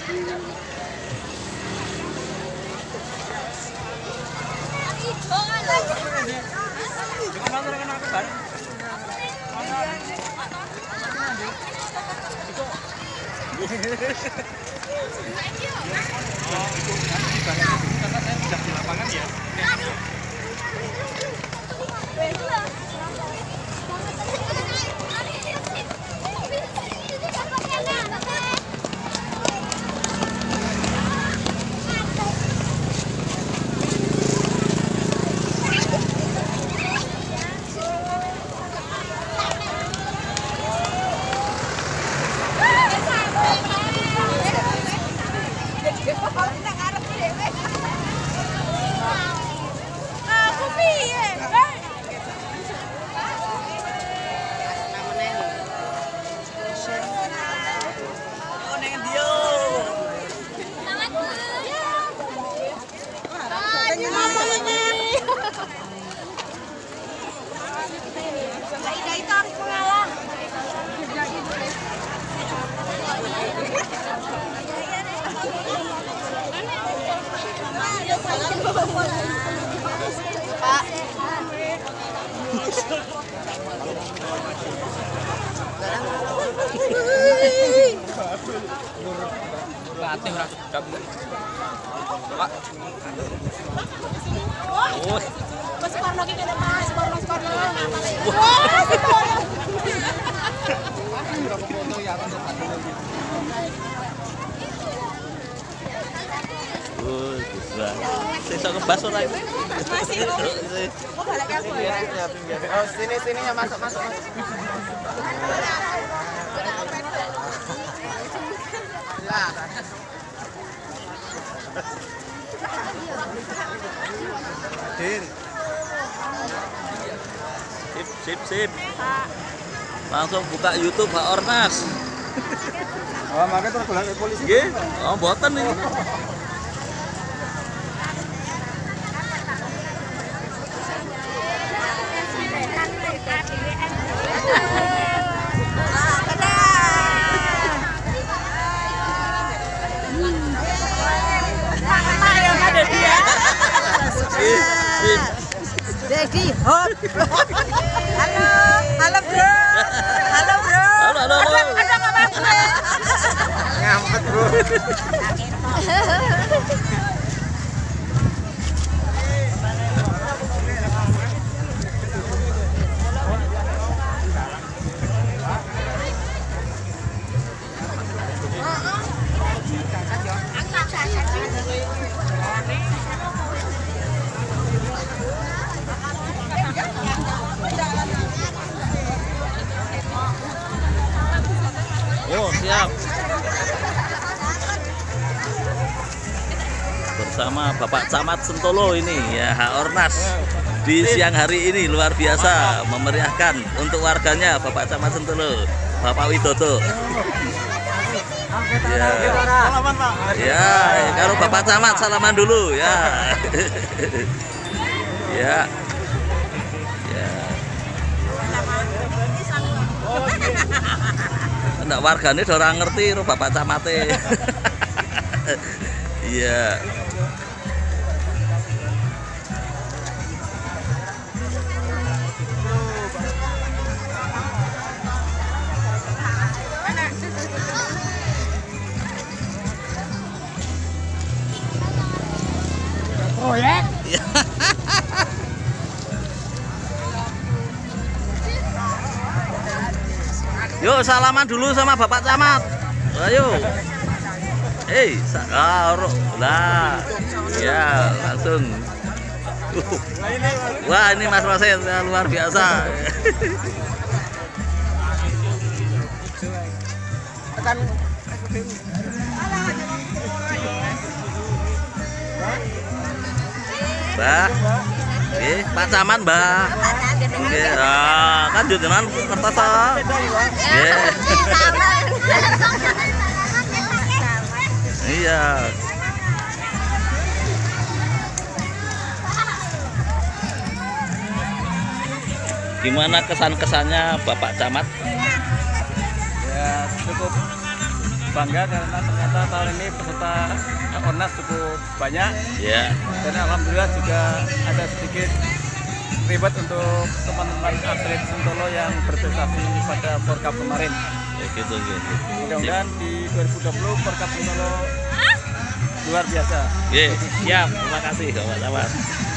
Bisa ngebas ora ini? Masih. Oh, balik aku ya. Oh, sini ya masuk. Sip. Langsung buka YouTube Pak Ornas. Oh, makanya terus golek polisi. Nggih. Oh, mboten iki. Dedi hot. Halo bro. Halo. Ada ngamak bro. Ngamet, Bro. Oh, siap. Bersama Bapak Camat Sentolo ini ya, Hak Ornas di siang hari ini luar biasa memeriahkan untuk warganya Bapak Camat Sentolo, Bapak Widodo. Ya. Salaman, Pak. Ya, kalau Bapak Camat salaman dulu ya. Ya. Ndak wargane ora ngerti karo Bapak Camate. Iya. Proyek. Yuk salaman dulu sama Bapak Camat. Ayo. Lah. Ya, langsung. Wah, ini Mas Roset luar biasa. Tekan Mbah. Nggih, Pak Camat, Mbah. Nggih, kan jenengan kertas ta. Nggih. Iya. Gimana kesan-kesannya Bapak Camat? ya cukup bangga karena ternyata tahun ini peserta Ornas cukup banyak. Ya. Dan alhamdulillah juga ada sedikit reward untuk teman-teman atlet Sentolo yang berprestasi pada Porcup kemarin. Ya, gitu. Mudah-mudahan di 2020 Porcup Sentolo luar biasa. Siap. Terima kasih Bapak Camat.